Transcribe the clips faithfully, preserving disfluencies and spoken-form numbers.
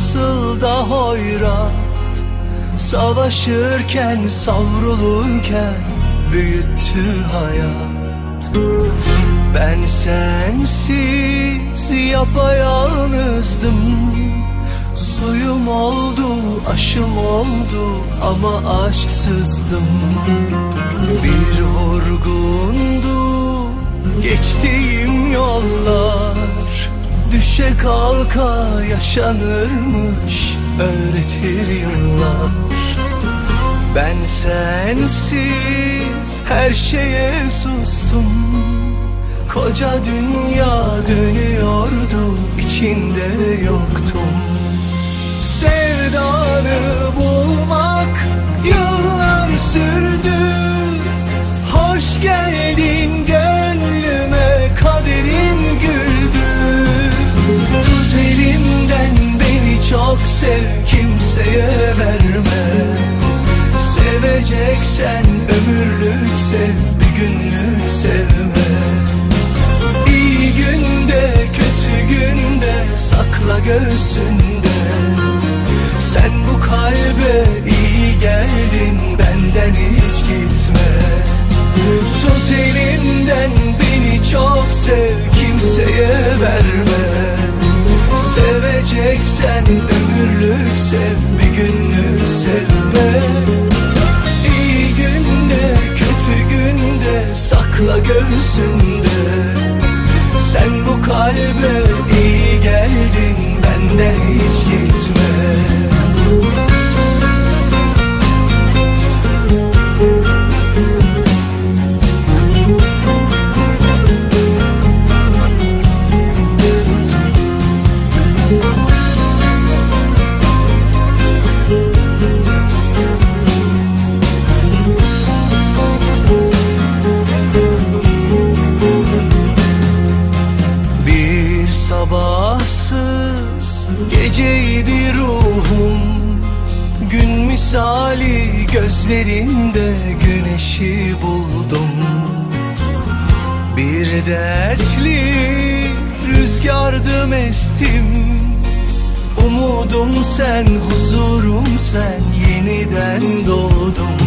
nasıl da hoyrat, savaşırken savrulurken büyüttü hayat. Ben sensiz yapayalnızdım, suyum oldu, aşım oldu ama aşksızdım. Bir vurgundu geçtiğim yollar, düşe kalka yaşanırmış öğretir yıllar. Ben sensiz her şeye sustum, koca dünya dönüyordu, içinde yoktum. Sevdanı bulmak yıllar sürdü, hoş geldin gönlüme, kaderim güldü. Tut elimden beni çok sev, kimseye verme. Seveceksen ömürlük sev, bir günlük sevme. İyi günde kötü günde sakla göğsünde. Sen bu kalbe iyi geldin, benden hiç gitme. Tut elimden beni çok sev, kimseye verme. Seveceksen ömürlük sev, bir günlük sevme. İyi günde kötü günde sakla göğsünde. Sen bu kalbe iyi geldin, benden hiç gitme. Sabahsız geceydi ruhum, gün misali gözlerinde güneşi buldum. Bir dertli rüzgardım estim, umudum sen, huzurum sen, yeniden doğdum.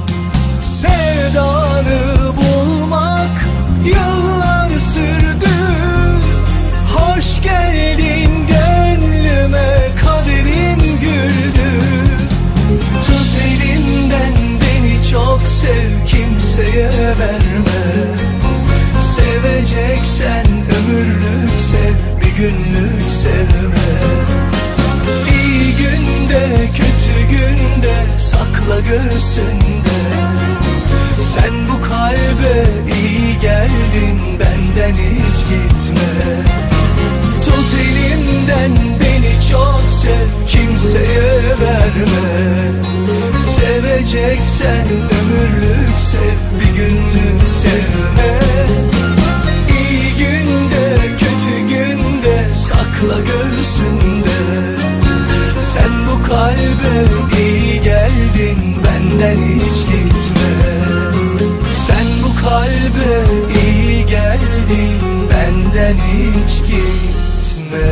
Sevdanı bulmak yıllar sürdü, hoş geldin gönlüme, kaderim güldü. Tut elimden beni çok sev, kimseye verme. Seveceksen ömürlük sev, bir günlük sevme. İyi günde kötü günde sakla göğsünde. Sen bu kalbe iyi geldin, benden hiç gitme. Tut elimden beni çok sev, kimseye verme. Seveceksen ömürlük sev, bir günlük sevme. İyi günde kötü günde sakla göğsünde. Sen bu kalbe iyi geldin, benden hiç gitme. Sen bu kalbe iyi geldin, benden hiç gitme.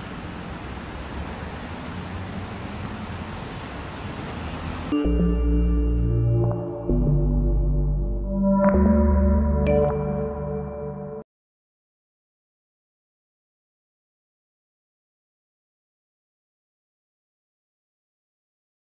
Thank you.